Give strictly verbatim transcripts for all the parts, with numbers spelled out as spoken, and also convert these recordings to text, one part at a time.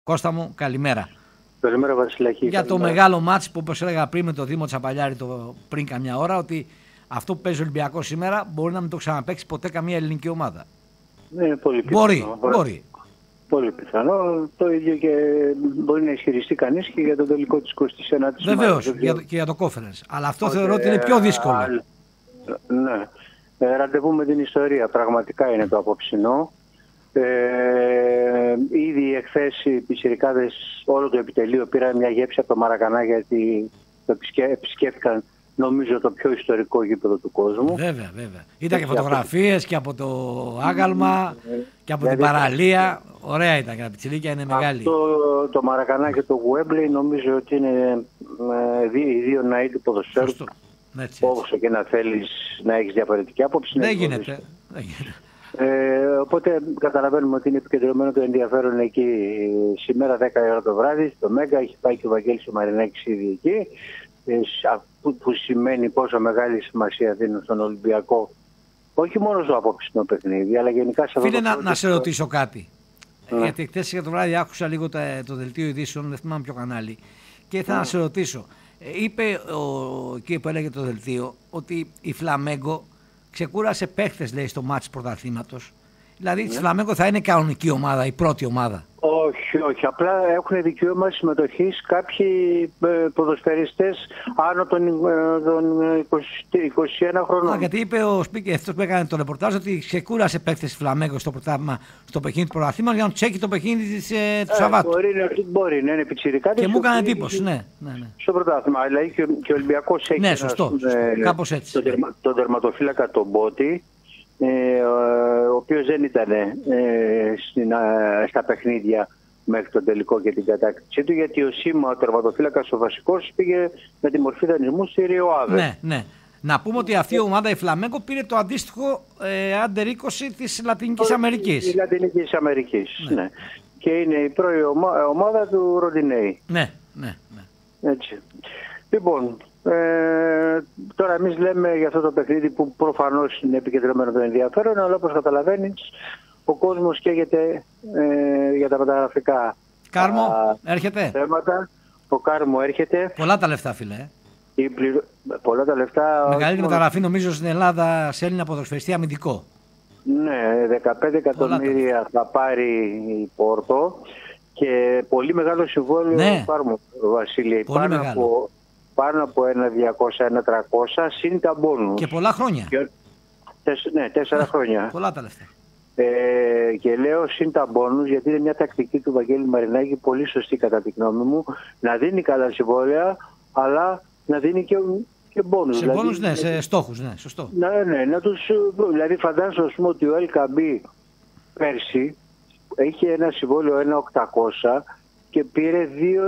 Κώστα μου, καλημέρα. Καλημέρα Βασιλάκη. Για το μεγάλο μάτς που, όπως έλεγα πριν με το Δήμο Τσαπαλιάρη το, πριν καμιά ώρα, ότι αυτό που παίζει ο Ολυμπιακός σήμερα μπορεί να μην το ξαναπαίξει ποτέ καμία ελληνική ομάδα. Ναι, πολύ πιθανό. Μπορεί, μπορεί. Πολύ πιθανό. Το ίδιο και μπορεί να ισχυριστεί κανείς και για το τελικό της εικοστής ένατης. Βεβαίως, για και για το conference. Αλλά αυτό Ότι, θεωρώ ότι είναι πιο δύσκολο. Α, ναι. Ε, ραντεβού με την ιστορία. Πραγματικά είναι το απόψινό. Ε, ήδη εχθές οι πιτσιρικάδες, όλο το επιτελείο πήραν μια γεύση από το Μαρακανά, γιατί το επισκέφθηκαν νομίζω το πιο ιστορικό γήπεδο του κόσμου. Βέβαια, βέβαια. Ήταν και φωτογραφίες και από το άγαλμα και από την παραλία. Ωραία ήταν και τα πιτσιρίκια είναι μεγάλη. Αυτό το Μαρακανά και το Γουέμπλεϊ νομίζω ότι είναι οι δύο ναοί του ποδοσφαίρου. Όσο και να θέλεις να έχεις διαφορετική άποψη. Δεν γίνεται. Δεν γίνεται. Ε, οπότε καταλαβαίνουμε ότι είναι επικεντρωμένο το ενδιαφέρον εκεί σήμερα δέκα η ώρα το βράδυ στο Μέγκα. Έχει πάει και ο Βαγγέλης ο Μαρινάκης ήδη εκεί, ε, που, που σημαίνει πόσο μεγάλη σημασία δίνουν στον Ολυμπιακό, όχι μόνο στο απόψινο παιχνίδι, αλλά γενικά σε αυτό. Φίλε, να, να σε ρωτήσω κάτι. Mm. Γιατί χθες για το βράδυ άκουσα λίγο το, το δελτίο ειδήσεων, δεν θυμάμαι ποιο κανάλι, και ήθελα mm. να σε ρωτήσω. Είπε ο, εκεί που έλεγε το δελτίο ότι η Φλαμέγκο ξεκούρασε παίχτες, λέει, στο μάτς πρωταθλήματος. Δηλαδή, ναι. η Φλαμέγκο θα είναι κανονική ομάδα, η πρώτη ομάδα. Όχι, όχι. Απλά έχουν δικαίωμα συμμετοχής κάποιοι ε, ποδοσφαιριστές άνω των, ε, των είκοσι ένα χρονών. Α, γιατί είπε ο Σπίκερ, αυτός που έκανε το ρεπορτάζ, ότι ξεκούρασε παίχτες Φλαμέγκο στο, στο παιχνίδι του πρωταθλήματος για να τσέκει το παιχνίδι της, ε, του ε, Σαββάτου. Μπορεί, μπορεί να είναι πιτσιρικάδες. Και μου έκανε εντύπωση, ναι, ναι, ναι. Στο πρωτάθλημα. Δηλαδή και, και ο Ολυμπιακός έχει ναι, σωστό, ένα, σωστό, κάπως έτσι. Τον τερμα, το τερματοφύλακα τον Μπότη, Ε, ο οποίος δεν ήταν ε, στην, α, στα παιχνίδια μέχρι τον τελικό και την κατάκτησή του, γιατί ο Σίμα, ο τερματοφύλακας ο βασικός, πήγε με τη μορφή δανεισμού στη Ρίο Άβε. Ναι, ναι. Να πούμε ότι αυτή η ομάδα, η Φλαμέγκο, πήρε το αντίστοιχο ε, άντερ είκοσι της Λατινικής Αμερικής. Της Λατινικής Αμερικής, ναι. ναι. Και είναι η πρώτη ομα, ομάδα του Ροντινέη. Ναι, ναι, ναι. Έτσι. Λοιπόν, Ε, τώρα εμείς λέμε για αυτό το παιχνίδι που προφανώς είναι επικεντρωμένο το ενδιαφέρον, αλλά όπως καταλαβαίνεις ο κόσμος καίγεται ε, για τα μεταγραφικά Κάρμο, α, έρχεται. θέματα. Ο Κάρμο έρχεται. Πολλά τα λεφτά, φίλε. Η πληρω... Πολλά τα λεφτά. Μεγαλύτερη μεταγραφή νομίζω στην Ελλάδα σε Έλληνα ποδοσφαιριστή αμυντικό. Ναι, δεκαπέντε εκατομμύρια θα πάρει η Πόρτο και πολύ μεγάλο συμβόλαιο ναι. Κάρμο, Βασίλη. Πολύ πάνω μεγάλο. Από... πάνω από ένα διακόσια, ένα τριακόσια, συν τα μπόνους. Και πολλά χρόνια. Και, τεσ, ναι, τέσσερα χρόνια. Πολλά τα λεφτά. Ε, και λέω συν τα μπόνους, γιατί είναι μια τακτική του Βαγγέλη Μαρινάκη, πολύ σωστή κατά τη γνώμη μου, να δίνει καλά συμβόλαια, αλλά να δίνει και, και μπόνους. Σε δηλαδή, μπόνους, ναι, σε στόχους, ναι, σωστό. Ναι, ναι, να τους, δηλαδή φαντάζομαι ότι ο Ελκαμπή πέρσι είχε ένα συμβόλαιο ένα οκτακόσια και πήρε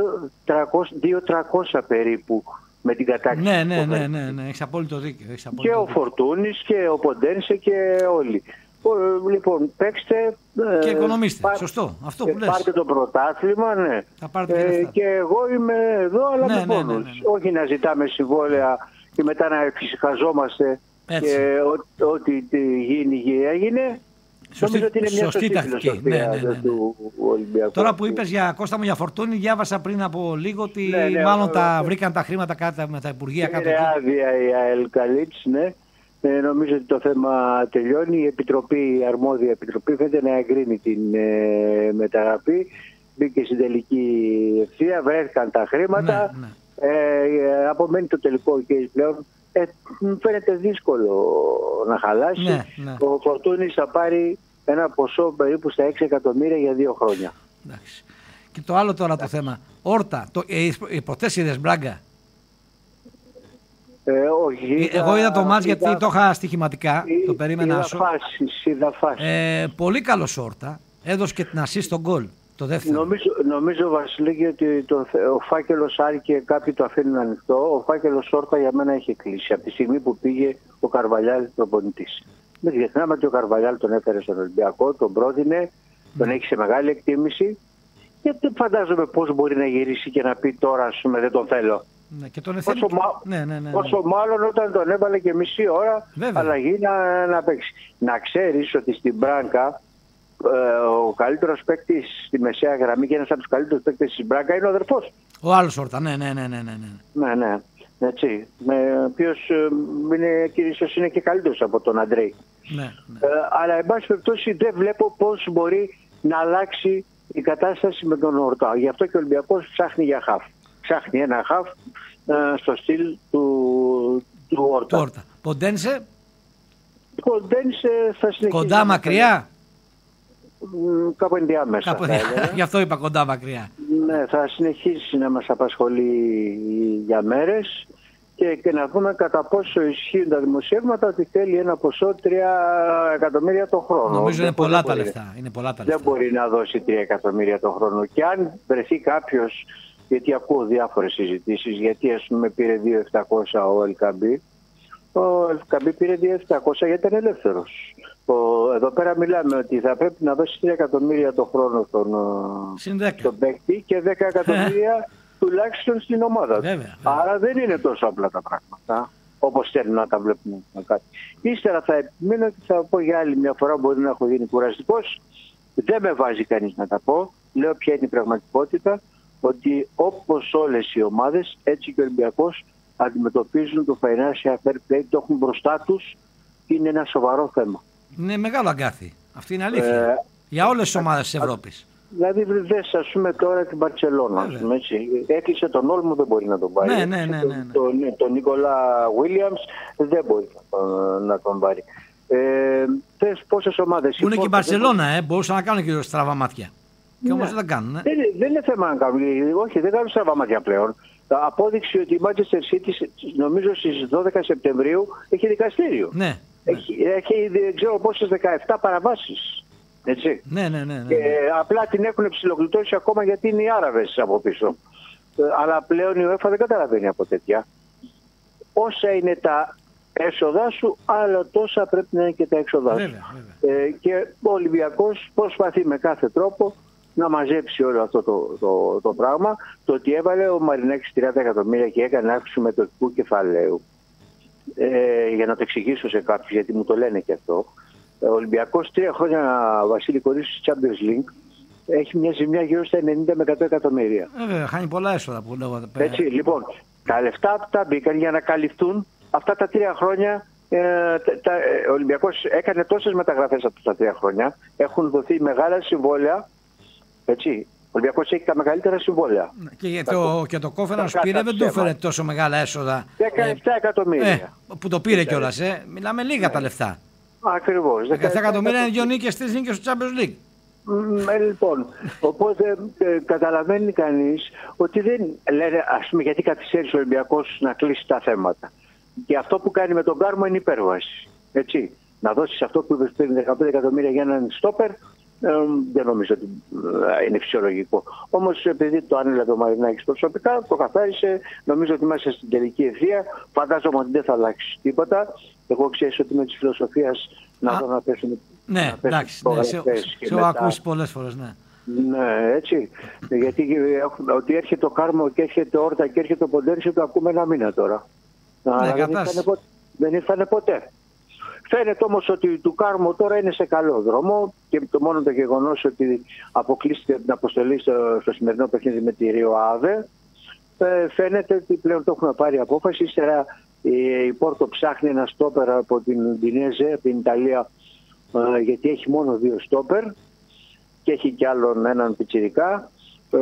δύο τριακόσια περίπου με την κατάκτηση. Ναι, ναι, ναι, ναι, ναι, έχεις απόλυτο δίκιο. Έχεις απόλυτο και ο δίκιο. Φορτούνης και ο Ποντένσε και όλοι. Λοιπόν, παίξτε και οικονομίστε, πά... σωστό, αυτό που λες. Πάρτε το πρωτάθλημα, ναι. Θα πάρετε και, ε, και εγώ είμαι εδώ, αλλά ναι, με ναι, πόνους. ναι, ναι, ναι. Όχι να ζητάμε συμβόλαια και μετά να εφησυχαζόμαστε και ό,τι γίνει έγινε. Σωστή, ότι είναι μια σωστή τακτική. Ναι, ναι, ναι, ναι. Του Ολυμπιακού. Τώρα που είπες για Κώστα μου για Φορτούνη, διάβασα πριν από λίγο ότι ναι, ναι, μάλλον ναι, τα ναι. βρήκαν τα χρήματα κάτω με τα Υπουργεία κάτω. Είναι άδεια η ΑΕΛ Καλίτς, ναι. Ε, νομίζω ότι το θέμα τελειώνει. Η Επιτροπή, η αρμόδια Επιτροπή φαίνεται να εγκρίνει την ε, μεταγραφή. Μπήκε στην τελική ευθεία, βρέθηκαν τα χρήματα. Ναι, ναι. Ε, απομένει το τελικό case πλέον. Ε, φαίνεται δύσκολο να χαλάσει. Ναι, ναι. Ο Φορτούνης θα πάρει ένα ποσό περίπου στα έξι εκατομμύρια για δύο χρόνια. Εντάξει. Και το άλλο τώρα το θέμα. Όρτα, το, ε, προτές είδες Μπράγκα. Ε, όχι, ε, εγώ είδα το μάτς γιατί είδα, το είχα στοιχηματικά. Είδα, το περίμενα είδα σου. φάσεις, είδα φάσεις. Ε, πολύ καλός Όρτα. Έδωσε και την assist στον γκολ. Το δεύτερο. Νομίζω, νομίζω Βασιλίκη, ότι το, ο φάκελος Άρη και κάποιοι το αφήνουν ανοιχτό. Ο φάκελος Όρτα για μένα έχει κλείσει από τη στιγμή που πήγε ο Καρβαλιάλ προπονητής. Μην ξεχνάμε ότι ο Καρβαλιάλ τον έφερε στον Ολυμπιακό, τον πρότεινε, τον έχει σε μεγάλη εκτίμηση. Και δεν φαντάζομαι πώς μπορεί να γυρίσει και να πει τώρα, ας πούμε, δεν τον θέλω. Ναι, και τον όσο, και... μα... ναι, ναι, ναι, ναι. όσο μάλλον όταν τον έβαλε και μισή ώρα, βέβαια, αλλαγή να, να παίξει. Να ξέρεις ότι στην Μπράνκα ο καλύτερος παίκτης στη μεσαία γραμμή και ένας από τους καλύτερους παίκτες της Μπράγκα είναι ο αδερφός. Ο άλλος Όρτα, ναι, ναι, ναι, ναι, ναι. Ναι, ναι, έτσι. Ο οποίος είναι, ίσως είναι και καλύτερος από τον Αντρέη. Ναι, ναι. Ε, αλλά, εν πάση περιπτώσει, δεν βλέπω πώς μπορεί να αλλάξει η κατάσταση με τον Όρτα. Γι' αυτό και ο Ολυμπιακός ψάχνει για χαφ. Ψάχνει ένα χαφ ε, στο στυλ του, του Όρτα. Όρτα. Ποντένσε. Ποντένσε θα συνεχίσει. Κοντά μακριά. Κάπου ενδιάμεσα. Κάπου ενδιάμεσα. Γι' αυτό είπα κοντά μακριά. Ναι, θα συνεχίσει να μας απασχολεί για μέρες και, και να δούμε κατά πόσο ισχύουν τα δημοσιεύματα ότι θέλει ένα ποσό τρία εκατομμύρια το χρόνο. Νομίζω είναι πολλά, τα μπορεί, λεφτά. είναι πολλά τα λεφτά. Δεν μπορεί να δώσει τρία εκατομμύρια το χρόνο. Και αν βρεθεί κάποιος, γιατί ακούω διάφορες συζητήσεις, γιατί ας πούμε πήρε δύο χιλιάδες επτακόσια ο Ελκαμπή, ο Ελκαμπή πήρε δύο χιλιάδες επτακόσια γιατί ήταν ελεύθερος. Ο, εδώ πέρα μιλάμε ότι θα πρέπει να δώσει τρία εκατομμύρια το χρόνο στον, στον παίκτη και δέκα εκατομμύρια τουλάχιστον στην ομάδα του. Βέβαια, βέβαια. Άρα δεν είναι τόσο απλά τα πράγματα, όπως θέλουν να τα βλέπουμε κάτι. Ύστερα θα επιμείνω και θα πω για άλλη μια φορά, μπορεί να έχω γίνει κουραστικός. Δεν με βάζει κανείς να τα πω. Λέω ποια είναι η πραγματικότητα, ότι όπως όλες οι ομάδες, έτσι και ο Ολυμπιακός αντιμετωπίζουν το financial fair play, το έχουν μπροστά τους, είναι ένα σοβαρό θέμα. Είναι μεγάλο αγκάθι. Αυτή είναι αλήθεια. Ε, για όλες τις ομάδες της Ευρώπης. Δηλαδή δες ας πούμε τώρα την Μπαρτσελώνα. Έκλεισε τον Όλμο, δεν μπορεί να τον πάρει. Ναι, ναι, ναι, ναι, ναι. Τον, τον Νίκολα Βίλιαμς δεν μπορεί να τον, να τον πάρει. Ε, θες πόσες ομάδες. Που είναι και η Μπαρτσελώνα, ε, μπορούσαν να κάνουν και στραβά μάτια. Και όμως ναι. δεν τα κάνουν. Ε. Δεν, δεν είναι θέμα να κάνουν. Όχι, δεν κάνουν στραβά μάτια πλέον. Απόδειξη ότι η Manchester City νομίζω στις δώδεκα Σεπτεμβρίου έχει δικαστήριο. Ναι. Έχει, έχει δεν ξέρω πόσες δεκαεπτά παραβάσεις. Έτσι. Ναι, ναι, ναι, ναι. Και απλά την έχουν ψιλογλιτώσει ακόμα γιατί είναι οι Άραβες από πίσω. Αλλά πλέον η UEFA δεν καταλαβαίνει από τέτοια. Όσα είναι τα έσοδα σου, αλλά τόσα πρέπει να είναι και τα έξοδα σου. Βέβαια, βέβαια. Ε, και ο Ολυμπιακός προσπαθεί με κάθε τρόπο να μαζέψει όλο αυτό το, το, το πράγμα. Το ότι έβαλε ο Μαρινάκης τριάντα εκατομμύρια και έκανε αύξηση μετοχικού κεφαλαίου. Ε, για να το εξηγήσω σε κάποιους, γιατί μου το λένε και αυτό. Ο Ολυμπιακός τρία χρόνια, Βασίλη, χωρίς Champions League, έχει μια ζημιά γύρω στα ενενήντα με εκατό εκατομμύρια. Βέβαια, χάνει πολλά έσοδα που λέγω. Έτσι, λοιπόν, τα λεφτά αυτά μπήκαν για να καλυφθούν αυτά τα τρία χρόνια. Ε, τα, τα, ο Ολυμπιακός έκανε τόσες μεταγραφές από τα τρία χρόνια. Έχουν δοθεί μεγάλα συμβόλαια. Έτσι. Ο Ολυμπιακός έχει τα μεγαλύτερα συμβόλαια. Και το, και το Κόφεραν πήρε δεν του έφερε τόσο μεγάλα έσοδα. δεκαεπτά εκατομμύρια. Ε, που το πήρε κιόλας. Ε. Μιλάμε λίγα ναι. τα λεφτά. Ακριβώς. δεκαεπτά εκατομμύρια είναι δύο νίκες, τρεις νίκες στο Champions League. Ε, λοιπόν, οπότε ε, καταλαβαίνει κανείς ότι δεν λένε, ας πούμε, γιατί καθυστέρησε ο Ολυμπιακός να κλείσει τα θέματα. Και αυτό που κάνει με τον Κάρμο είναι υπέρβαση. Έτσι. Να δώσεις αυτό που είπες πριν δεκαπέντε εκατομμύρια για έναν στόπερ, ε, δεν νομίζω ότι ε, είναι φυσιολογικό. Όμως επειδή το άνελε το Μαρινάκης προσωπικά, το καθάρισε, νομίζω ότι είμαστε στην τελική ευθεία. Φαντάζομαι ότι δεν θα αλλάξει τίποτα. Εγώ ξέρω ότι είμαι της φιλοσοφίας να δω να πέσουν. Ναι, εντάξει, ναι, σε, σε έχω ακούσει πολλές φορές, ναι. Ναι, έτσι. Γιατί ότι έρχεται το Κάρμο και έρχεται ο Όρτα και έρχεται ο Ποντένσε, το ακούμε ένα μήνα τώρα. Ναι, δεν, ήρθανε ποτέ, δεν ήρθανε ποτέ. Φαίνεται όμως ότι του Κάρμο τώρα είναι σε καλό δρόμο και το μόνο το γεγονός ότι αποκλείστηκε την αποστολή στο, στο σημερινό παιχνίδι με τη Ρίο Αβε, ε, φαίνεται ότι πλέον το έχουμε πάρει απόφαση. Ύστερα η, η Πόρτο ψάχνει ένα στόπερ από την Ντινέζε, από την Ιταλία, ε, γιατί έχει μόνο δύο στόπερ και έχει κι άλλον έναν πιτσιρικά. Ε,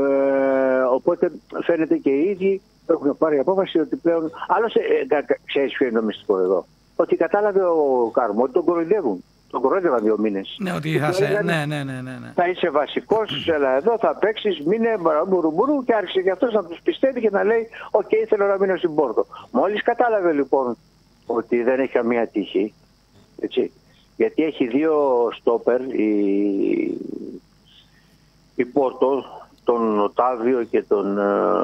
οπότε φαίνεται και οι ίδιοι έχουν πάρει απόφαση ότι πλέον. Άλλωστε, ε, ξέρεις ποιο είναι το μυστικό εδώ. Ότι κατάλαβε ο Κάρμο ότι τον κοροϊδεύουν. Τον κοροϊδεύαν δύο μήνες. Ναι, ότι θα, σε... ναι, ναι, ναι, ναι, ναι. θα είσαι βασικός, έλα εδώ, θα παίξεις, μείνε μπουρουμπουρου, και άρχισε και αυτός να τους πιστεύει και να λέει: Οκ, okay, θέλω να μείνω στην Πόρτο. Μόλις κατάλαβε λοιπόν ότι δεν έχει καμία τύχη, έτσι, γιατί έχει δύο στόπερ η, η Πόρτο, τον Οτάβιο και τον.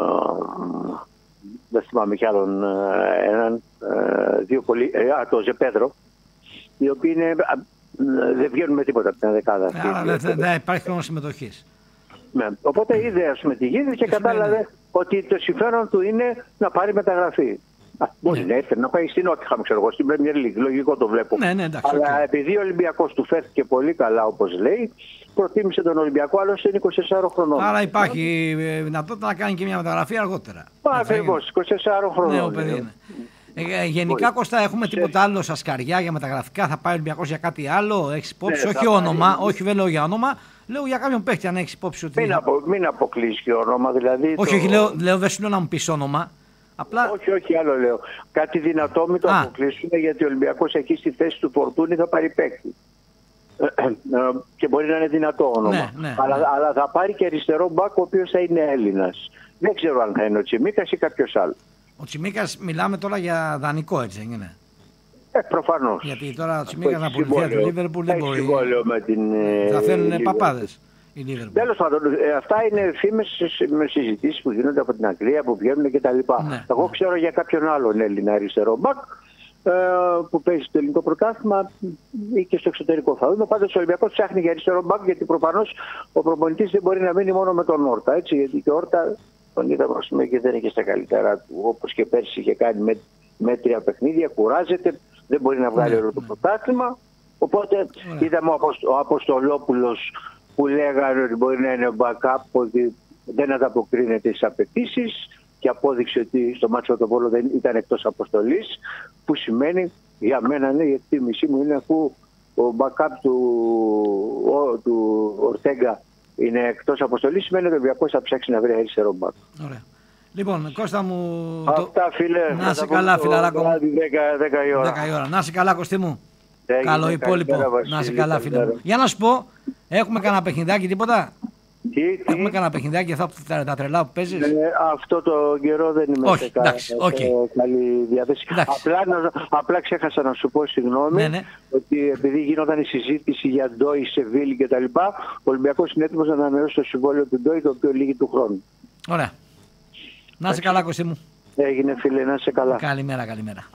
Δεν θυμάμαι κι άλλον έναν, δύο πολύ, α, το Ζεπέδρο, οι οποίοι είναι, δεν βγαίνουν με τίποτα από την δεκάδα. Άρα δεν δε υπάρχει χρόνο συμμετοχής. Ναι. Οπότε είδε ας πούμε τη γύρι και κατάλαβε ότι το συμφέρον του είναι να πάρει μεταγραφή. Α, μπορεί ναι. να έρθει να πάει στην Νότιχαμ, ξέρω εγώ, στην Premier League. Λογικό το βλέπω. Ναι, ναι, εντάξει, αλλά okay. επειδή ο Ολυμπιακός του φέρθηκε πολύ καλά, όπως λέει, προτίμησε τον Ολυμπιακό, άλλωστε είναι είκοσι τεσσάρων χρονών. Άρα υπάρχει δυνατότητα να κάνει και μια μεταγραφή αργότερα. Ακριβώς, είκοσι τεσσάρων χρονών. Ναι, παιδί είναι. Ε, γενικά, Κώστα, έχουμε τίποτα άλλο στα σκαριά για μεταγραφικά? Θα πάει ο Ολυμπιακός για κάτι άλλο? Έχεις υπόψη? Ναι, όχι όνομα, πάει... όχι δεν λέω για όνομα, λέω για κάποιον παίχτη, αν έχεις υπόψη. Ότι... Μην, απο, μην αποκλείσει και όνομα, δηλαδή. Όχι, το... όχι, λέω, λέω, δεν σου λέω να μου πεις όνομα. Απλά... Όχι, όχι, άλλο λέω. Κάτι δυνατό μην το Α. αποκλείσουμε, γιατί ο Ολυμπιακός εκεί στη θέση του Φορτούνη θα πάρει παίχτη. Και μπορεί να είναι δυνατό όνομα. Ναι, ναι, αλλά, ναι. αλλά θα πάρει και αριστερό μπακ, ο οποίος θα είναι Έλληνας. Δεν ξέρω αν θα είναι ο Τσιμίκας ή κάποιος άλλος. Ο Τσιμίκας, μιλάμε τώρα για δανεικό, έτσι δεν είναι? Ε, προφανώς. Γιατί τώρα ο Τσιμίκας να πουληθεί από τη Λίβερπουλ δεν μπορεί. Με την, θα θέλουν παπάδες η Λίβερπουλ. Τέλος πάντων, αυτά είναι φήμες με συζητήσεις που γίνονται από την Αγγλία, που βγαίνουν κτλ. Ναι. Εγώ ξέρω για κάποιον άλλον Έλληνα αριστερό μπακ που παίζει στο ελληνικό πρωτάθλημα ή και στο εξωτερικό. Θα δούμε. Πάντως ο Ολυμπιακός ψάχνει για αριστερό μπακ, γιατί προφανώς ο προπονητής δεν μπορεί να μείνει μόνο με τον Όρτα. Έτσι, γιατί και ο Όρτα τον είδαμε και δεν είναι και στα καλύτερά του. Όπως και πέρσι είχε κάνει με, μέτρια παιχνίδια, κουράζεται, δεν μπορεί να βγάλει όλο το πρωτάθλημα. Οπότε yeah. είδαμε ο Αποστολόπουλος που λέγανε ότι μπορεί να είναι backup, ότι δεν ανταποκρίνεται στις απαιτήσεις, και απόδειξε ότι στο μάτσο του Βόλο δεν ήταν εκτός αποστολής, που σημαίνει για μένα, ναι, η εκτίμησή μου είναι, αφού ο backup του, ο, του Ορτέγκα είναι εκτός αποστολής, σημαίνει ότι ο Ολυμπιακός θα ψάξει να βρει αριστερό μπακ. Ωραία. Λοιπόν, Κώστα μου... Αυτά, φίλε. Να είσαι καλά, φιλαράκο μου. δέκα η ώρα. δέκα η ώρα. Να είσαι καλά, Κωστή μου. Καλό υπόλοιπο. Να είσαι καλά, φίλε μου. Για να σου πω, έχουμε κανένα παιχνιδάκι, τίποτα? Τι, τι. Έχουμε κανένα παιχνιδάκι αυτά τα, τα τρελά που παίζεις? Ε, αυτό το καιρό δεν είμαι όχι, σε κα, εντάξει, okay. καλή διάθεση. Απλά, να, απλά ξέχασα να σου πω συγγνώμη, ναι, ναι. ότι επειδή γινόταν η συζήτηση για Ντόι, Σεβίλη κτλ. Ο Ολυμπιακός είναι έτοιμος να ανανεώσει το συμβόλαιο του Ντόι, το οποίο λύγει του χρόνου. Ωραία. Να είσαι καλά, Κωστή μου. Έγινε, φίλε, να είσαι καλά. Καλημέρα, καλημέρα.